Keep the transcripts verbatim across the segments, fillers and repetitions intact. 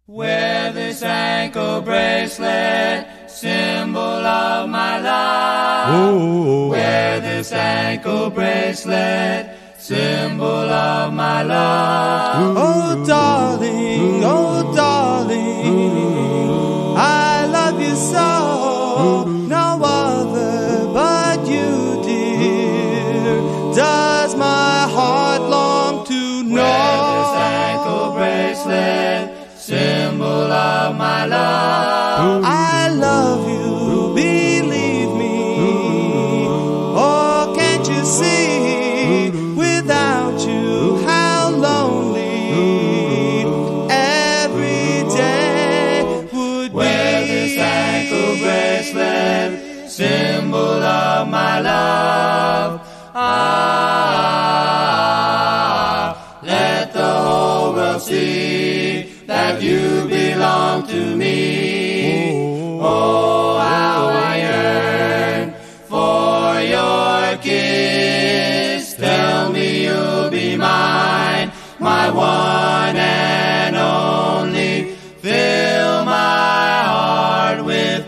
Wear this ankle bracelet, symbol of my love. Ooh. Wear this ankle bracelet, symbol of my love. Oh, darling, oh, darling, I love you so. No other but you, dear. Does my heart long to know? Wear this ankle bracelet, symbol of my love. I love you, believe me. Oh, can't you see? Without you, how lonely every day would Wear be. this ankle bracelet, symbol of my love. Ah, let the whole world see that you belong to me. Oh, how I yearn for your kiss. Tell me you'll be mine, my one and only. Fill my heart with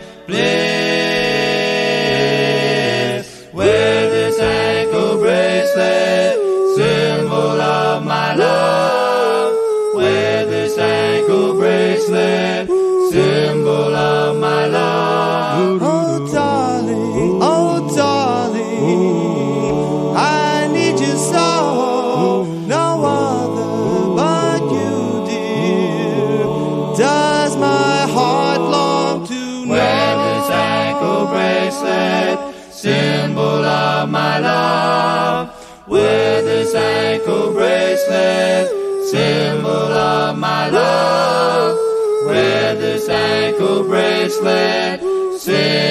bliss. Wear this ankle bracelet, symbol of my love. Wear this ankle bracelet, symbol of my love. Oh, darling, oh, darling, I need you so. No other but you, dear. Does my heart long to know? Wear this ankle bracelet, symbol of my love. Wear this ankle bracelet, symbol of my love. Wear this ankle bracelet, symbol